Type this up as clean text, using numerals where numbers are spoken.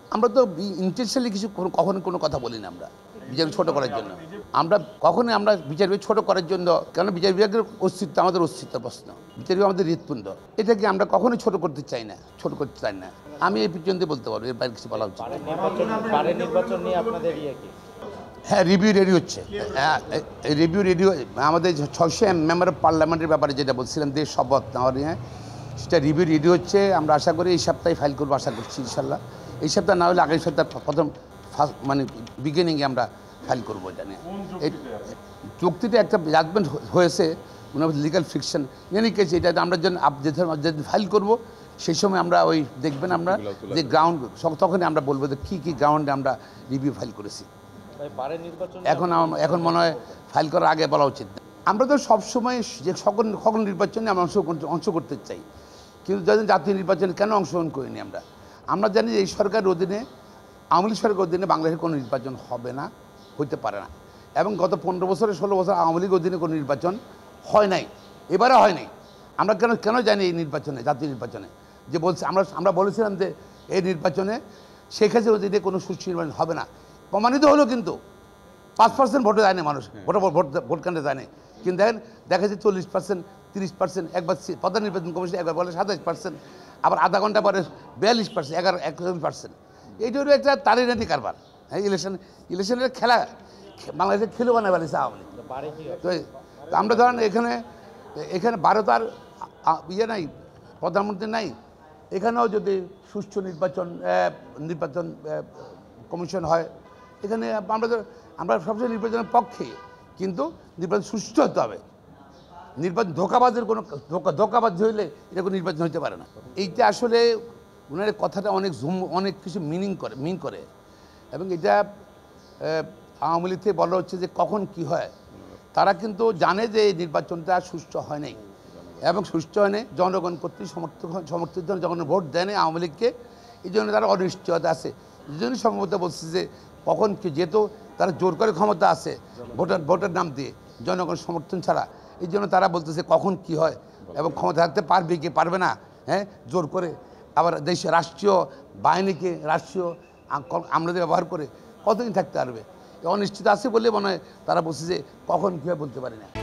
আমরা তো ইন্টেনশনালি কিছু কখনো কোনো কথা বলি না। আমরা বিচার ছোট করার জন্য আমরা কখনোই আমরা বিচার বিভাগ ছোট করার জন্য, কারণ বিচার বিভাগের অস্তিত্ব আমাদের অস্তিত্বের প্রশ্ন, বিচার বিভাগ আমাদের হৃৎপিণ্ড, এটাকে আমরা কখনোই ছোট করতে চাই না, ছোট করতে চাই না। আমি এই পর্যন্ত বলতে পারবো, এর বাইরে কিছু বলা উচিত। হ্যাঁ, রিভিউ রেডি হচ্ছে। রিভিউ রেডি আমাদের 600 মেম্বার অফ পার্লামেন্টের ব্যাপারে যেটা বলছিলাম, দেশ শপথ নেওয়ার নিয়ে, সেটা রিভিউ রেডি হচ্ছে। আমরা আশা করি এই সপ্তাহে ফাইল করবো, আশা করছি ইনশাল্লাহ। এই সপ্তাহ না হলে আগামী সপ্তাহ প্রথম মানে বিগিনিংয়ে আমরা ফাইল করবো এটা নিয়ে। এই চুক্তিতে একটা জাজমেন্ট হয়েছে, লিগাল ফিকশন এনি কেস। এটা আমরা যেদিন ফাইল করবো সেই সময় আমরা ওই দেখবেন আমরা যে গ্রাউন্ড, তখনই আমরা বলবো যে কী কী গ্রাউন্ডে আমরা রিভিউ ফাইল করেছি। এখন মনে হয় ফাইল করার আগে বলা উচিত। আমরা তো সবসময় যে সকল নির্বাচনে আমরা অংশ করতে চাই, কিন্তু যদি জাতীয় নির্বাচনে কেন অংশগ্রহণ করিনি আমরা জানি যে এই সরকারের অধীনে, আওয়ামী লীগ সরকারের অধীনে বাংলাদেশের কোনো নির্বাচন হবে না, হইতে পারে না। এবং গত 15 বছরে 16 বছর আওয়ামী লীগ অধীনে কোনো নির্বাচন হয় নাই, এবারে হয় নাই। আমরা কেন জানি এই নির্বাচনে, জাতীয় নির্বাচনে যে বলছে আমরা বলেছিলাম যে এই নির্বাচনে শেখ হাসিনার অধীনে কোনো সুষ্ঠু নির্বাচন হবে না, প্রমাণিত হলো। কিন্তু 5% ভোটে যায় না মানুষ, ভোট কেন্দ্রে যায় না। কিন্তু দেখা যায় 40%, 30%, একবার প্রধান নির্বাচন কমিশন একবার বলে 27%, আবার আধা ঘন্টা পরে 42%, 11% এইটা হলো একটা তালিনাতি কারবার। হ্যাঁ, ইলেকশনের খেলা বাংলাদেশে খেলে বানায় ফেলেছে আওয়ামী লীগ। তো আমরা ধরেন এখানে ভারত আর ইয়ে নাই, প্রধানমন্ত্রী নাই, এখানেও যদি সুষ্ঠু নির্বাচন কমিশন হয়, এখানে আমরা সবচেয়ে নির্বাচনের পক্ষে, কিন্তু নির্বাচন সুষ্ঠু হতে হবে। নির্বাচন ধোঁকাবাজের কোনো ধোঁকাবাজ হইলে এটা কোনো নির্বাচন হতে পারে না। এইটা আসলে ওনার কথাটা অনেক কিছু মিন করে এবং এটা আওয়ামী লীগ থেকে বলা হচ্ছে যে কখন কি হয়। তারা কিন্তু জানে যে এই নির্বাচনটা সুষ্ঠু হয় নাই, এবং সুষ্ঠু হয় নাই জনগণ কর্তৃক সমর্থিত যখন ভোট দেয় না আওয়ামী লীগকে, এই জন্য তারা অনিশ্চয়তা আছে। এই জন্য সম্ভবত বলছে যে কখন কি, যেহেতু তারা জোর করে ক্ষমতা আছে ভোটের নাম দিয়ে, জনগণ সমর্থন ছাড়া, এই জন্য তারা বলতেছে কখন কি হয় এবং ক্ষমতা থাকতে পারবে কি পারবে না। হ্যাঁ, জোর করে আবার দেশে রাষ্ট্রীয় বাহিনীকে, রাষ্ট্রীয় আমলাদের ব্যবহার করে কতদিন থাকতে পারবে, অনিশ্চিত আছে বলে মনে হয় তারা বলছে যে কখন কী হয় বলতে পারি না।